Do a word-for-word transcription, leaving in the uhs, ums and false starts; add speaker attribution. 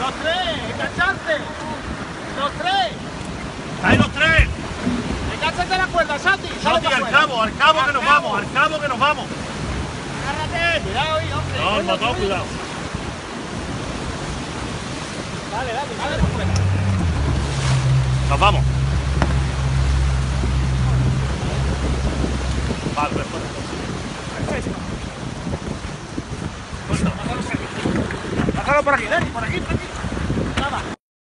Speaker 1: Los tres, engancharte. Los tres.
Speaker 2: ¡Ahí los tres!
Speaker 1: Enganchate la cuerda, Santi. Sale
Speaker 2: Santi,
Speaker 1: para
Speaker 2: al
Speaker 1: afuera.
Speaker 2: cabo, al cabo
Speaker 1: Al
Speaker 2: que nos
Speaker 1: cabo.
Speaker 2: vamos, al cabo que nos vamos.
Speaker 1: Agárrate. Cuidado ahí, hombre.
Speaker 2: No, el motor, cuidado.
Speaker 1: Dale, dale, dale por fuera.
Speaker 2: Nos vamos. Vale, después.
Speaker 1: Bájalo por aquí, Dani, por aquí, por aquí.